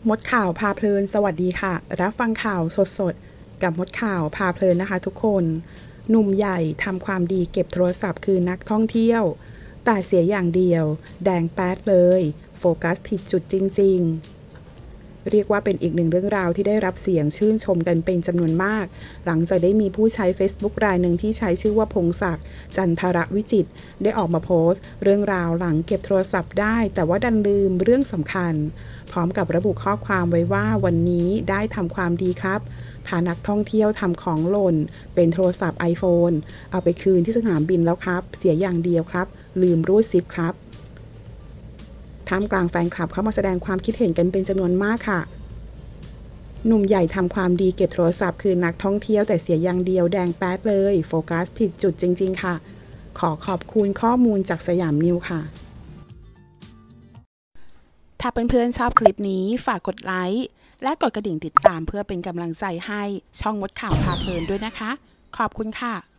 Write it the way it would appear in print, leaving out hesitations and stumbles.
มดข่าวพาเพลินสวัสดีค่ะรับฟังข่าวสดๆกับมดข่าวพาเพลินนะคะทุกคนหนุ่มใหญ่ทำความดีเก็บโทรศัพท์คือนักท่องเที่ยวแต่เสียอย่างเดียวแดงแป๊ดเลยโฟกัสผิดจุดจริงๆเรียกว่าเป็นอีกหนึ่งเรื่องราวที่ได้รับเสียงชื่นชมกันเป็นจำนวนมากหลังจากได้มีผู้ใช้ Facebook รายหนึ่งที่ใช้ชื่อว่าพงศักดิ์จันทรวิจิตรได้ออกมาโพสต์เรื่องราวหลังเก็บโทรศัพท์ได้แต่ว่าดันลืมเรื่องสำคัญพร้อมกับระบุข้อความไว้ว่าวันนี้ได้ทำความดีครับพานักท่องเที่ยวทำของหล่นเป็นโทรศัพท์ iPhone เอาไปคืนที่สนามบินแล้วครับเสียอย่างเดียวครับลืมรูดซิปครับท่ามกลางแฟนคลับเข้ามาแสดงความคิดเห็นกันเป็นจำนวนมากค่ะหนุ่มใหญ่ทำความดีเก็บโทรศัพท์คือนักท่องเที่ยวแต่เสียอย่างเดียวแดงแป๊ดเลยโฟกัสผิดจุดจริงๆค่ะขอขอบคุณข้อมูลจากสยามนิวค่ะถ้าเพื่อนๆชอบคลิปนี้ฝากกดไลค์และกดกระดิ่งติดตามเพื่อเป็นกำลังใจให้ช่องมดข่าวพาเพลินด้วยนะคะขอบคุณค่ะ